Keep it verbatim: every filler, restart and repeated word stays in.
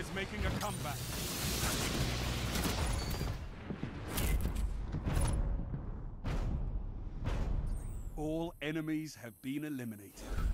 is making a comeback. All enemies have been eliminated.